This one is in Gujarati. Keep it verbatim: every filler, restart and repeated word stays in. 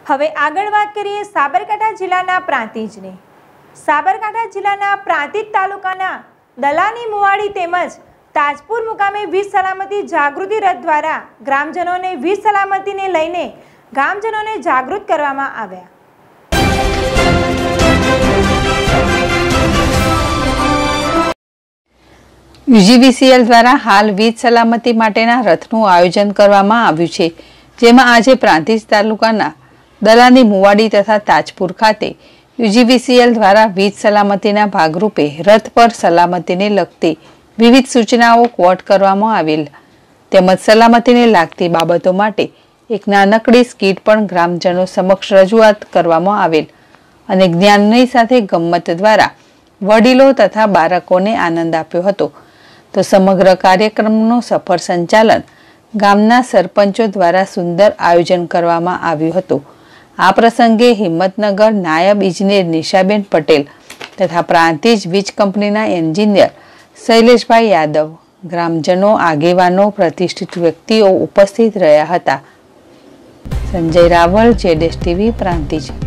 હવે આગળ વાત કરીએ સાબરકાંઠા જિલ્લાના પ્રાંતિજની। સાબરકાંઠા જિલ્લાના પ્રાંતિજ તાલુકાના દલાની મુવાડી તેમજ તાજપુર મુકામે વીજ સલામતી જાગૃતિ રથ દ્વારા ગ્રામજનોને વીજ સલામતીને લઈને ગામજનોને જાગૃત કરવામાં આવ્યા। યુજીવીસીએલ દ્વારા હાલ વીજ સલામતી માટેના રથનું આયોજન કરવામાં આવ્યું છે, જેમાં આજે પ્રાંતિજ તાલુકાના દલાની મુવાડી તથા તાજપુર ખાતે યુજીવીસીએલ દ્વારા વીજ સલામતીના ભાગરૂપે રથ પર સલામતીને લગતી વિવિધ સૂચનાઓ કોટ કરવામાં આવેલ તેમજ સલામતીને લાગતી બાબતો માટે એક નાનકડી સ્કીટ પણ ગ્રામજનો સમક્ષ રજૂઆત કરવામાં આવેલ અને જ્ઞાનની સાથે ગમ્મત દ્વારા વડીલો તથા બાળકોને આનંદ આપ્યો હતો। તો સમગ્ર કાર્યક્રમનું સફળ સંચાલન ગામના સરપંચો દ્વારા સુંદર આયોજન કરવામાં આવ્યું હતું। આ પ્રસંગે હિંમતનગર નાયબ ઇજનેર નિશાબેન પટેલ તથા પ્રાંતિજ વીજ કંપનીના એન્જિનિયર શૈલેષભાઈ યાદવ, ગ્રામજનો, આગેવાનો, પ્રતિષ્ઠિત વ્યક્તિઓ ઉપસ્થિત રહ્યા હતા। સંજય રાવલ, ઝેડએસટીવી પ્રાંતિજ।